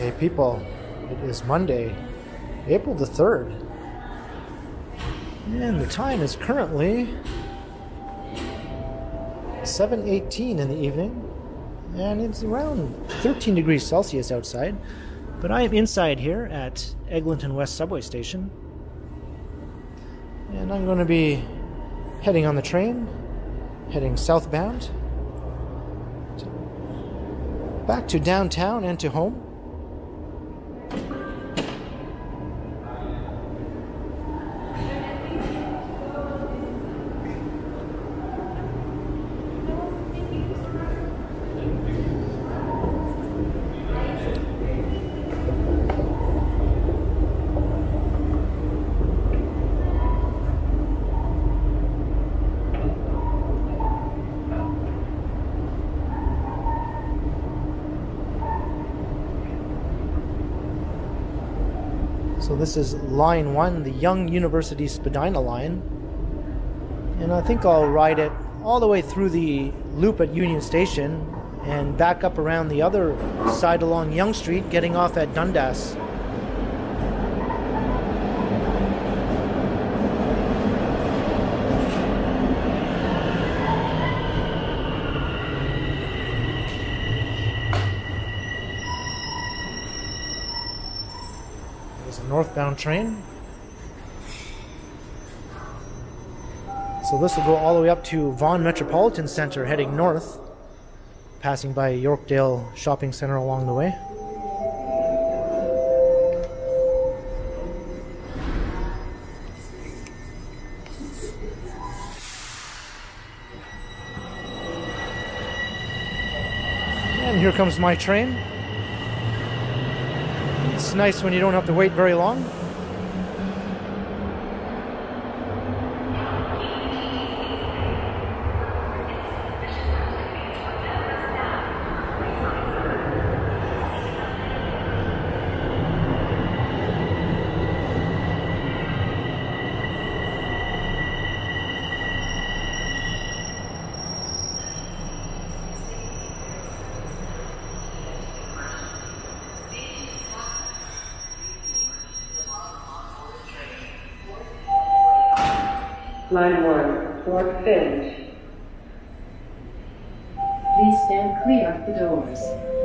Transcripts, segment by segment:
Hey people, it is Monday, April the 3rd, and the time is currently 7:18 in the evening, and it's around 13 degrees Celsius outside, but I am inside here at Eglinton West subway station, and I'm going to be heading on the train, heading southbound, back to downtown and to home. So this is line 1, the Young University Spadina line, and I think I'll ride it all the way through the loop at Union Station and back up around the other side along Yonge Street, getting off at Dundas. Northbound train. So this will go all the way up to Vaughan Metropolitan Centre heading north, passing by Yorkdale Shopping Centre along the way. And here comes my train. It's nice when you don't have to wait very long. Line 1, Fort Finch. Please stand clear of the doors.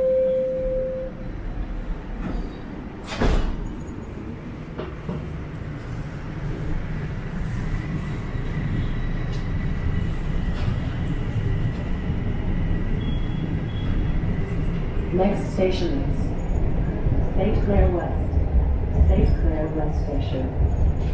Next station is St. Clair West. St. Clair West Station.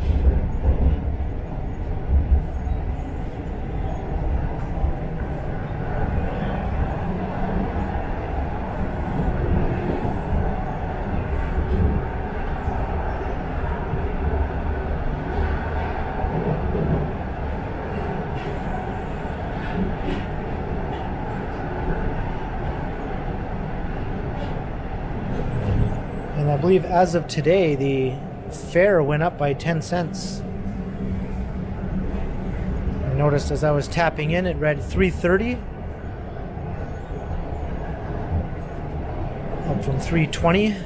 And I believe as of today, the fare went up by 10 cents. I noticed as I was tapping in, it read $3.30, up from $3.20.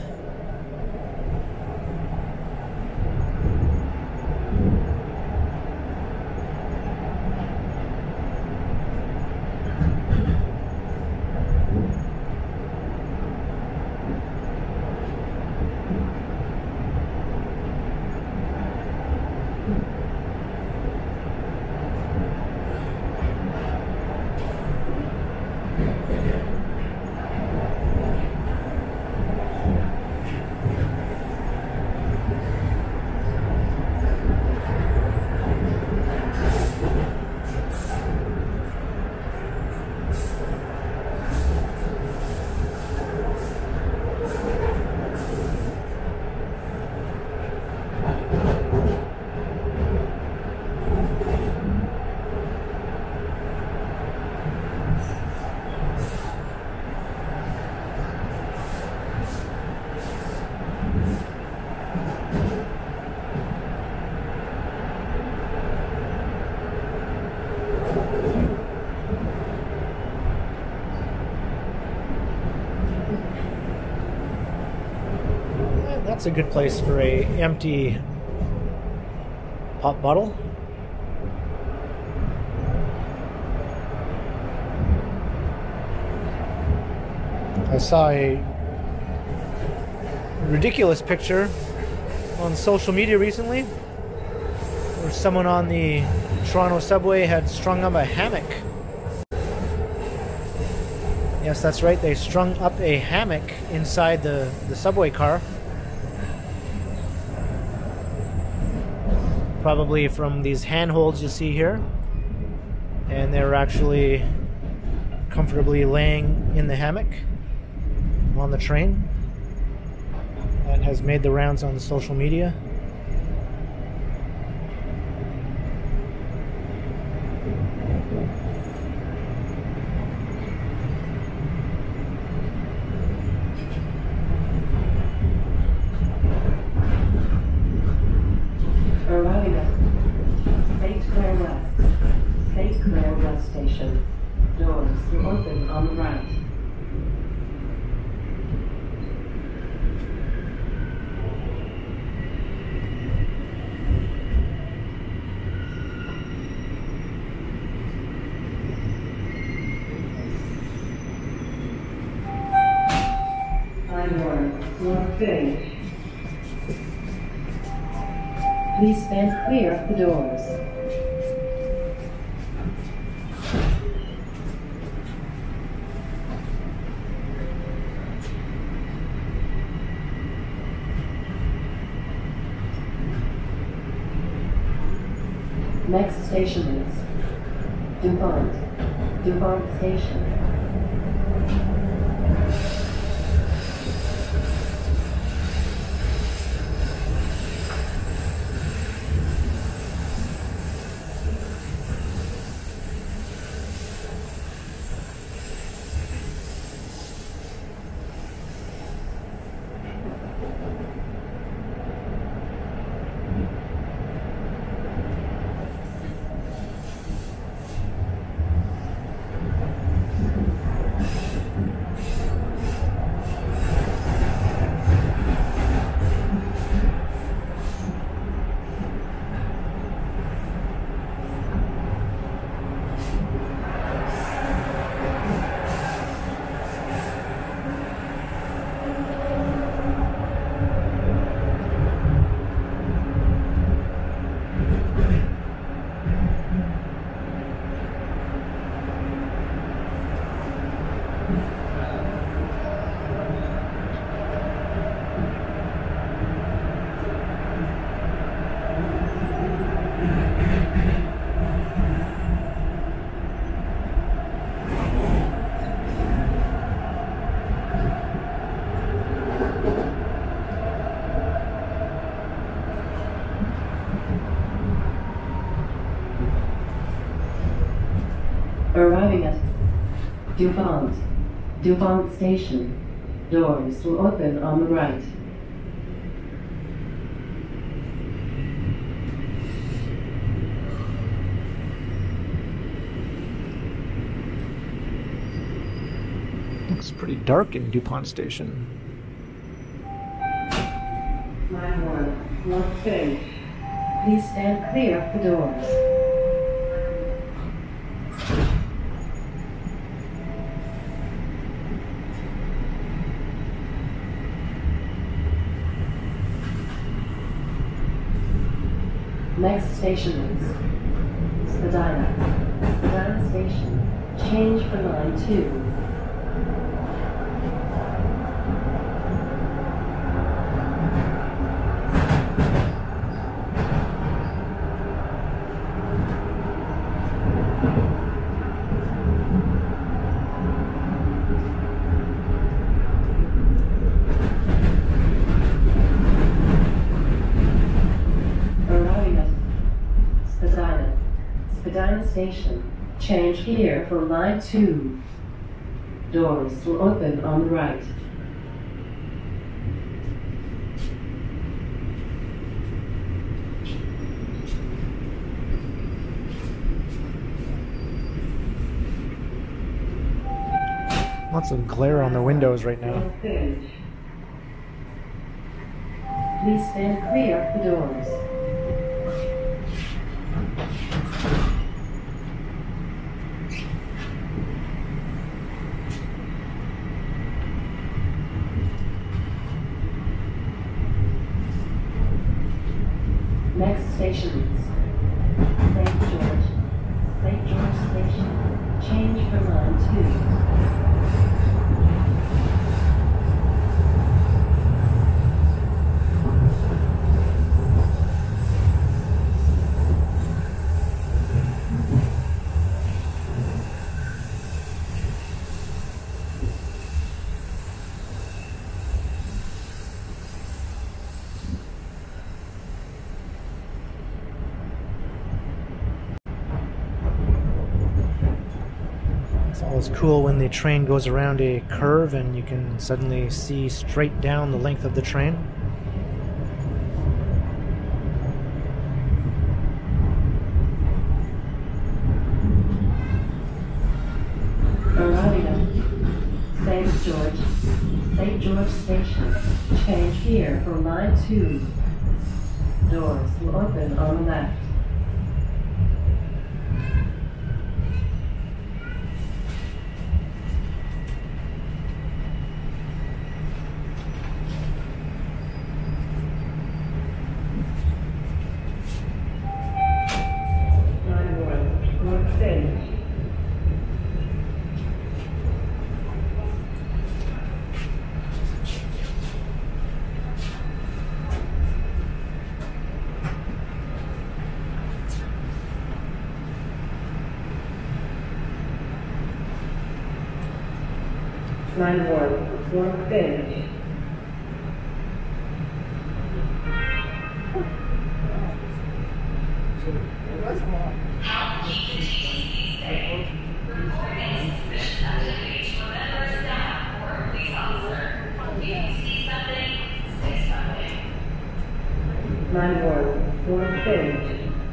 That's a good place for a empty pop bottle. I saw a ridiculous picture on social media recently where someone on the Toronto subway had strung up a hammock. Yes, that's right, they strung up a hammock inside the subway car. Probably from these handholds you see here. And they were actually comfortably laying in the hammock on the train. That has made the rounds on the social media. Arriving at St. Clair West. St. Clair West Station. Doors will open on the right. North Bay. Please stand clear of the doors. Next station is DuPont Station. Arriving at DuPont Station. Doors will open on the right. Looks pretty dark in DuPont Station. Line 1, North Bay. Please stand clear of the doors. Next station is Spadina. Spadina Station. Change for line 2. Spadina Station. Change here for line 2. Doors will open on the right. Lots of glare on the windows right now. Please stand clear of the doors. Next stations, St. George Station, change for line 2. It's always cool when the train goes around a curve and you can suddenly see straight down the length of the train. Arriving at St. George Station, change here for line 2. Doors will open on the left. Line 1, finish. Line 1, finish.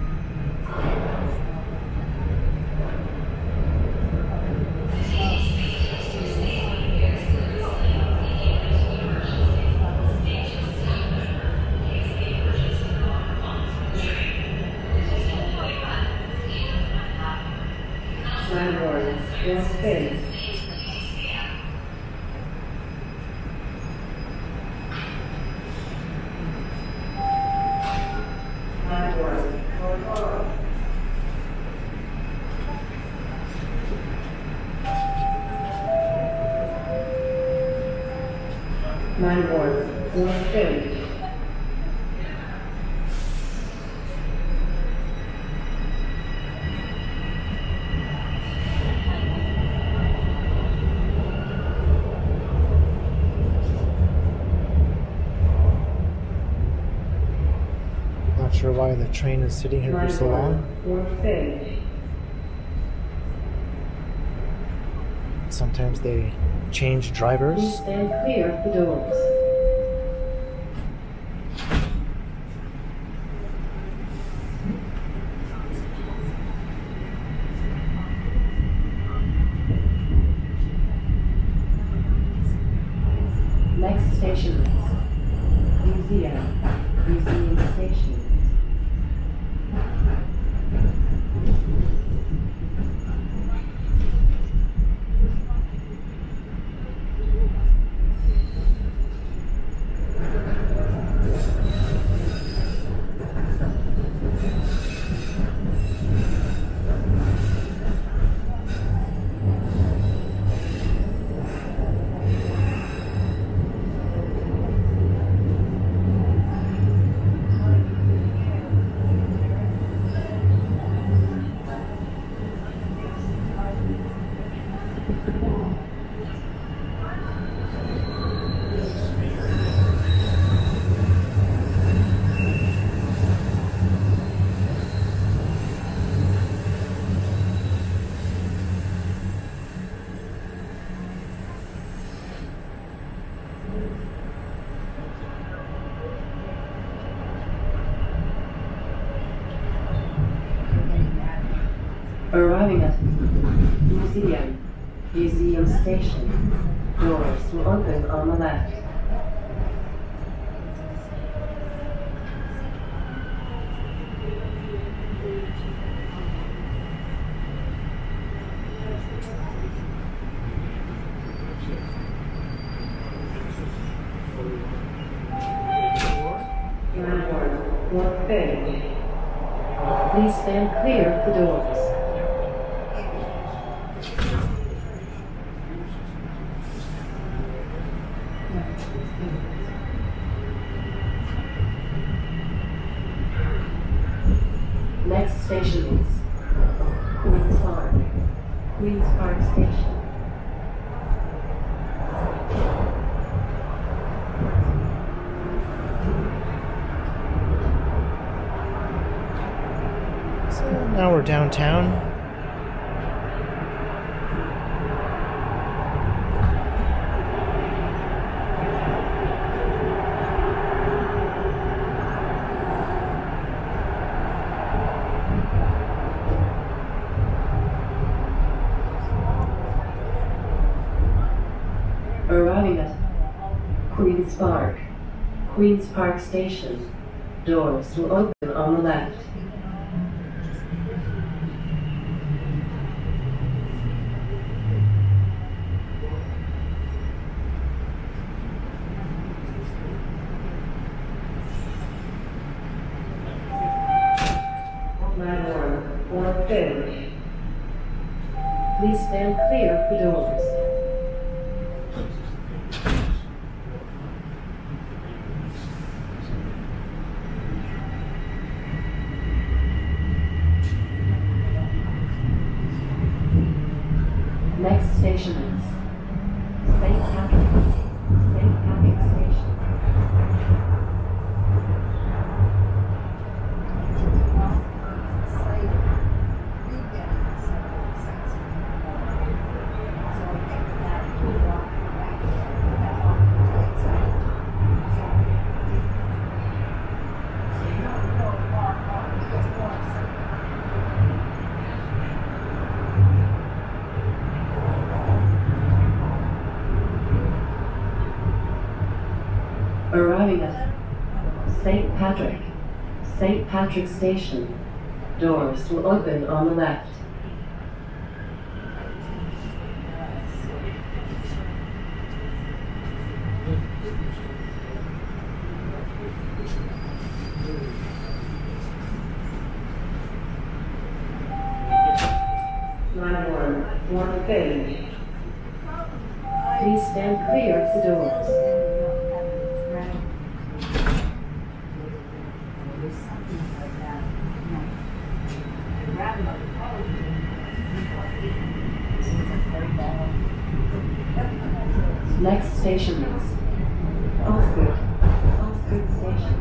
Not sure why the train is sitting here for so long. Sometimes they change drivers. Please stand clear of the doors. Next station is Museum Station. Arriving at Museum Station. Doors will open on the left. thing. Please stand clear of the doors. Next station is Queen's Park. Queen's Park Station. So now we're downtown. Arriving at Queen's Park. Queen's Park Station. Doors will open on the left. Line 1 or finish. Please stand clear of the doors. Next station is St. Patrick. St. Patrick Station. Arriving at St. Patrick. St. Patrick Station. Doors will open on the left. Line 1 finish. Please stand clear of the doors. Next station is Osgood. Osgood Station.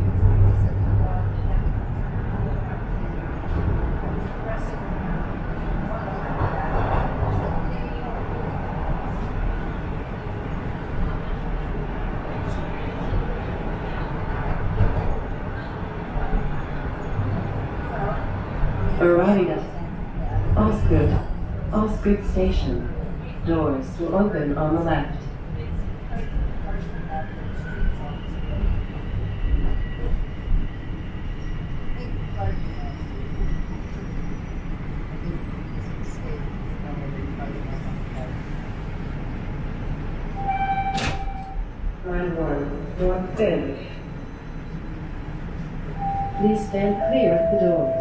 Arriving at Osgood. Osgood Station. Doors will open on the left. Line 1, North Finish. Please stand clear of the doors.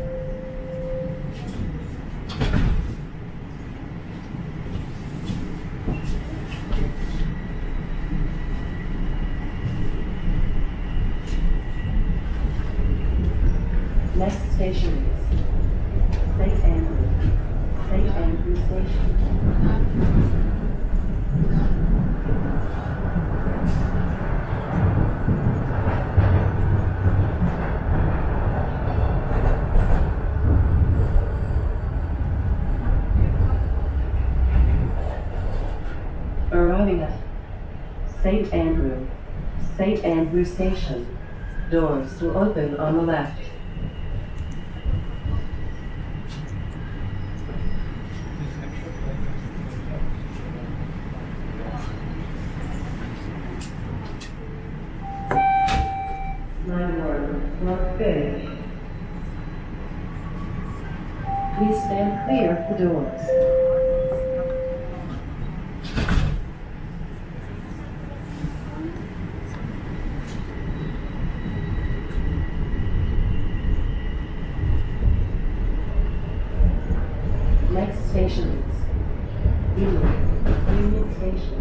Next station is St. Andrew. St. Andrew Station. Arriving at St. Andrew. St. Andrew Station. Doors will open on the left. Line 1, North Finish. Please stand clear of the doors. station is Union Station.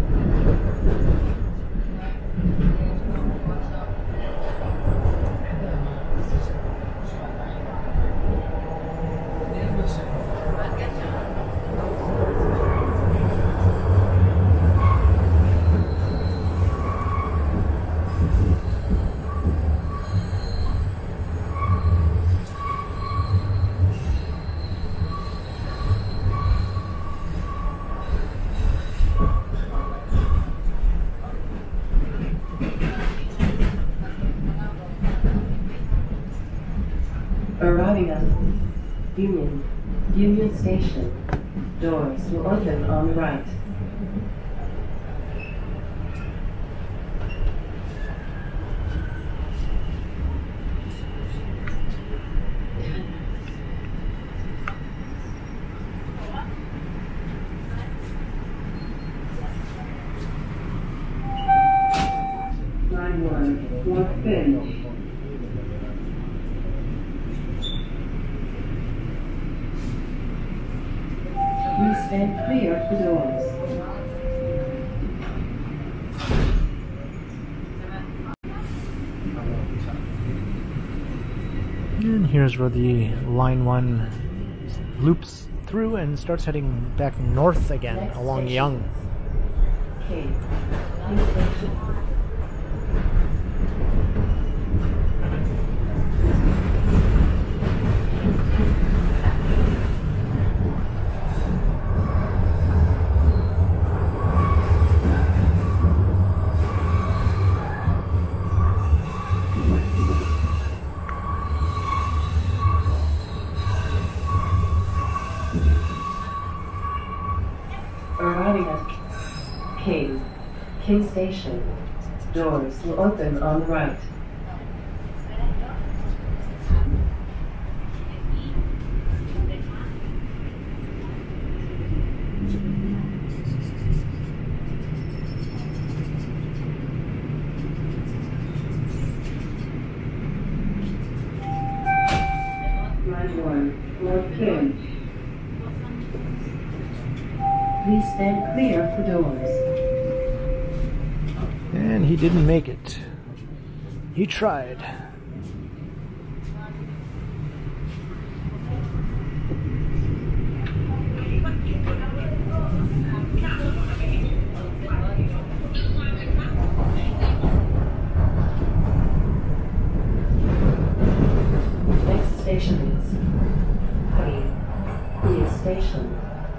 Arriving at Union Station. Doors will open on the right. Line 1, North Bend. Please stand clear of the doors. And here's where the line 1 loops through and starts heading back north again. Next Along station Young. K. Station. Arriving at King Station. Doors will open on the right. Line 1, North King. Please stand clear of the doors. And he didn't make it. He tried. Next station is Queen Station.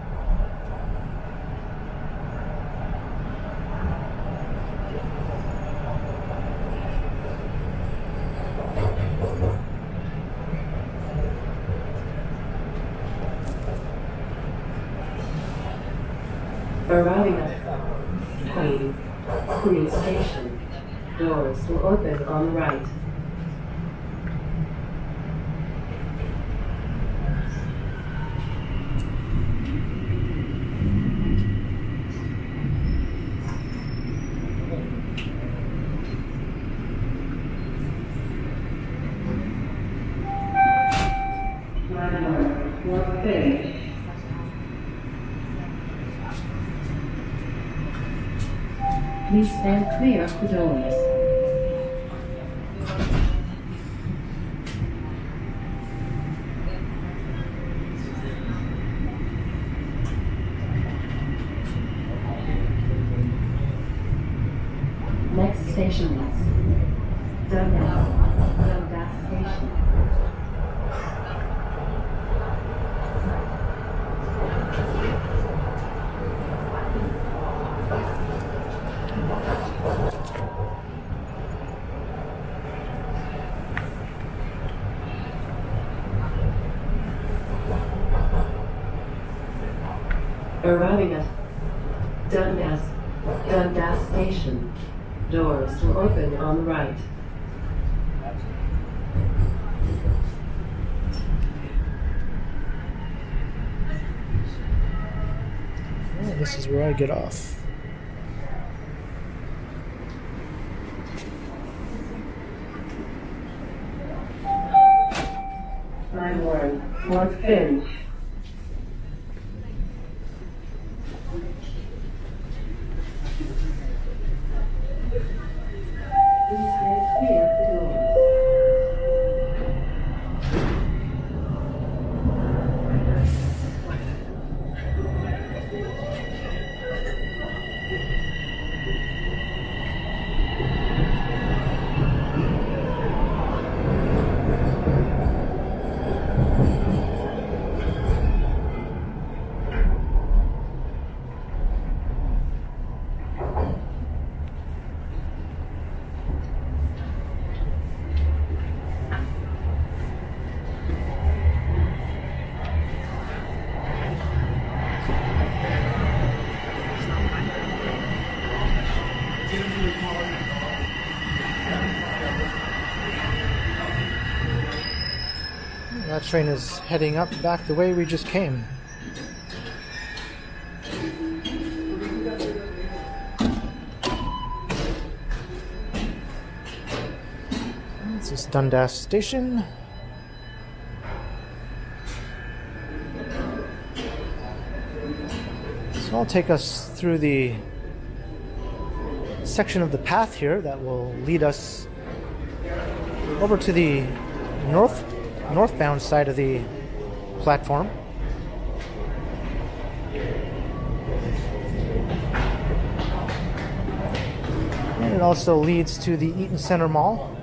Arriving at Queen Station. Doors will open on the right. Line 1, North Bend. Please stand clear of the doors. Next station is Dundas Station. Arriving at Dundas Station. Doors will open on the right. Oh, this is where I get off. Line 1, North Bend. That train is heading up back the way we just came. This is Dundas Station. So I'll take us through the section of the path here that will lead us over to the northbound side of the platform. And it also leads to the Eaton Center Mall.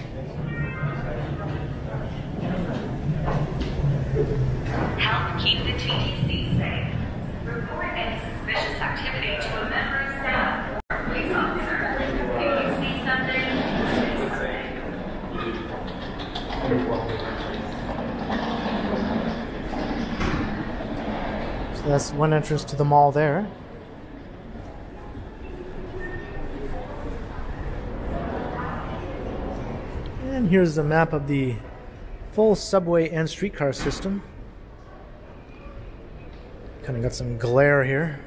Help keep the TTC safe. Report any suspicious activity to a member of staff or a police officer. If you see something, say something. So that's one entrance to the mall there. And here's a map of the full subway and streetcar system. Kind of got some glare here.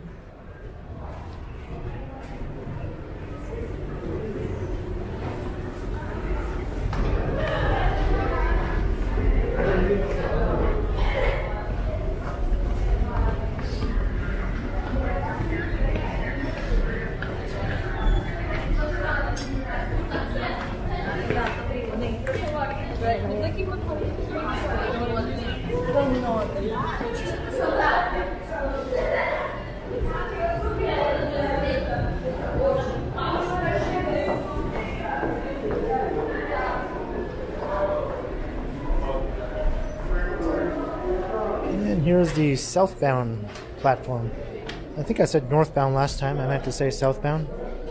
And here's the southbound platform. I think I said northbound last time. I meant to say southbound.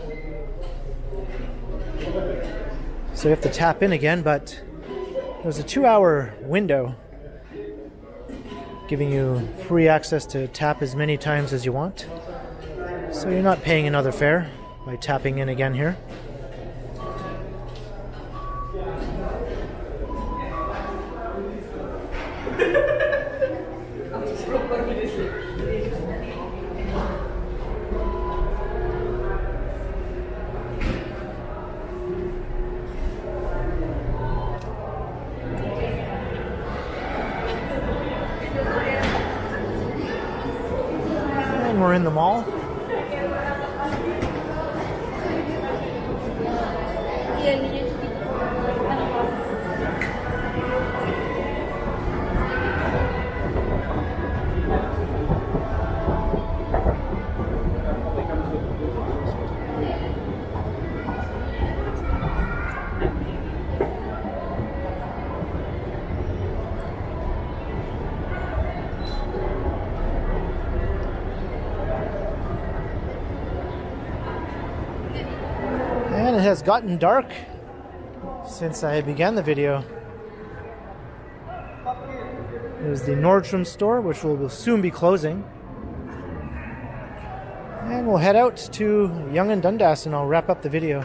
So you have to tap in again, but there's a 2-hour window giving you free access to tap as many times as you want. So you're not paying another fare by tapping in again here. And we're in the mall. And it has gotten dark since I began the video. There's the Nordstrom store, which will soon be closing. And we'll head out to Yonge and Dundas and I'll wrap up the video.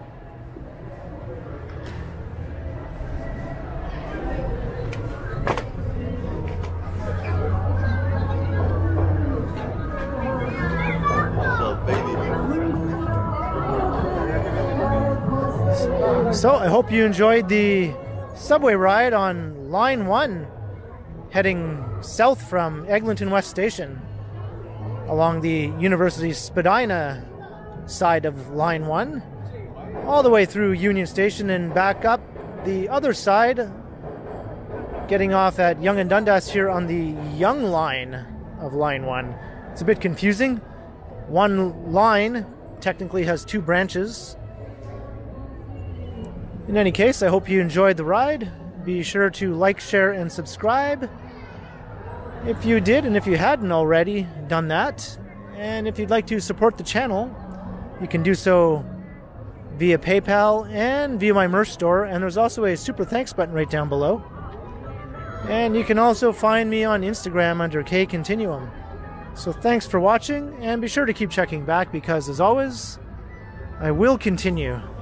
So I hope you enjoyed the subway ride on Line 1 heading south from Eglinton West Station along the University Spadina side of Line 1 all the way through Union Station and back up the other side, getting off at Yonge and Dundas here on the Yonge line of Line 1. It's a bit confusing. One line technically has two branches. In any case, I hope you enjoyed the ride. Be sure to like, share, and subscribe if you did, and if you hadn't already done that. And if you'd like to support the channel, you can do so via PayPal and via my merch store. And there's also a super thanks button right down below. And you can also find me on Instagram under KContinuum. So thanks for watching, and be sure to keep checking back because, as always, I will continue.